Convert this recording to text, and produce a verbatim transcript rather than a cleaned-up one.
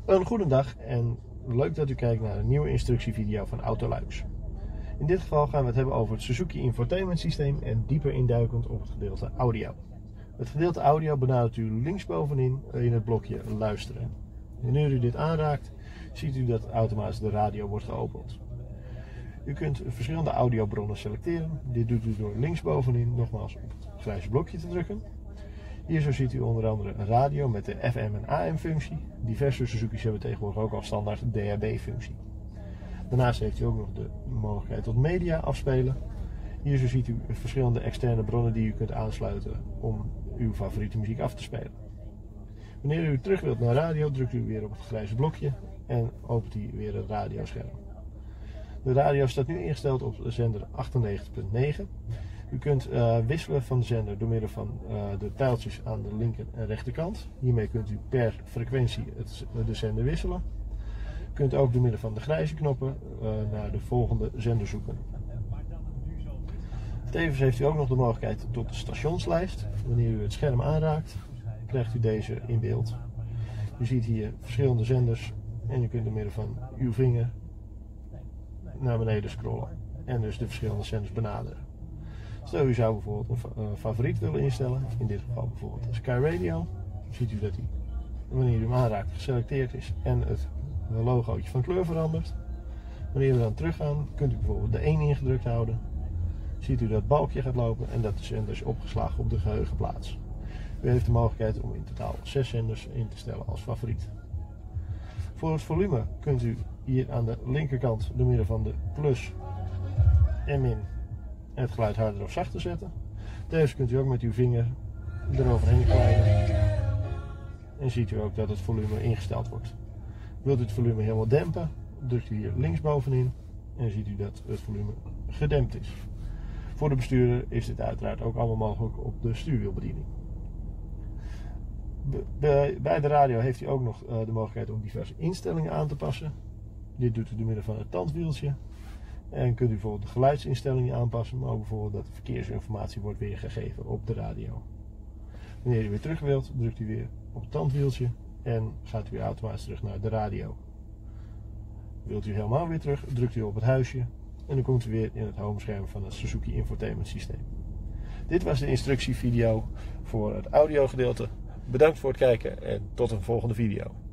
Een goede dag en leuk dat u kijkt naar een nieuwe instructievideo van Autolux. In dit geval gaan we het hebben over het Suzuki Infotainment Systeem en dieper induikend op het gedeelte audio. Het gedeelte audio benadert u linksbovenin in het blokje luisteren. Wanneer u dit aanraakt, ziet u dat automatisch de radio wordt geopend. U kunt verschillende audiobronnen selecteren. Dit doet u door linksbovenin nogmaals op het grijze blokje te drukken. Hier zo ziet u onder andere een radio met de F M en A M functie. Diverse Suzuki's hebben tegenwoordig ook al standaard D A B functie. Daarnaast heeft u ook nog de mogelijkheid tot media afspelen. Hier zo ziet u verschillende externe bronnen die u kunt aansluiten om uw favoriete muziek af te spelen. Wanneer u terug wilt naar radio, drukt u weer op het grijze blokje en opent u weer het radioscherm. De radio staat nu ingesteld op zender achtennegentig punt negen. U kunt uh, wisselen van de zender door middel van uh, de pijltjes aan de linker en rechterkant. Hiermee kunt u per frequentie het, de zender wisselen. U kunt ook door middel van de grijze knoppen uh, naar de volgende zender zoeken. Tevens heeft u ook nog de mogelijkheid tot de stationslijst. Wanneer u het scherm aanraakt, krijgt u deze in beeld. U ziet hier verschillende zenders en u kunt door middel van uw vinger naar beneden scrollen en dus de verschillende zenders benaderen. Stel u zou bijvoorbeeld een favoriet willen instellen, in dit geval bijvoorbeeld Sky Radio. Dan ziet u dat hij, wanneer u hem aanraakt, geselecteerd is en het logootje van kleur verandert. Wanneer we dan teruggaan, kunt u bijvoorbeeld de één ingedrukt houden. Ziet u dat het balkje gaat lopen en dat de zender is opgeslagen op de geheugenplaats. U heeft de mogelijkheid om in totaal zes zenders in te stellen als favoriet. Voor het volume kunt u hier aan de linkerkant door middel van de plus en min het geluid harder of zachter zetten. Tevens kunt u ook met uw vinger eroverheen glijden en ziet u ook dat het volume ingesteld wordt. Wilt u het volume helemaal dempen, drukt u hier linksbovenin en ziet u dat het volume gedempt is. Voor de bestuurder is dit uiteraard ook allemaal mogelijk op de stuurwielbediening. Bij de radio heeft u ook nog de mogelijkheid om diverse instellingen aan te passen. Dit doet u door middel van het tandwieltje. En kunt u bijvoorbeeld de geluidsinstellingen aanpassen, maar ook bijvoorbeeld dat de verkeersinformatie wordt weergegeven op de radio. Wanneer u weer terug wilt, drukt u weer op het tandwieltje en gaat u weer automatisch terug naar de radio. Wilt u helemaal weer terug, drukt u op het huisje en dan komt u weer in het homescherm van het Suzuki Infotainment Systeem. Dit was de instructievideo voor het audiogedeelte. Bedankt voor het kijken en tot een volgende video.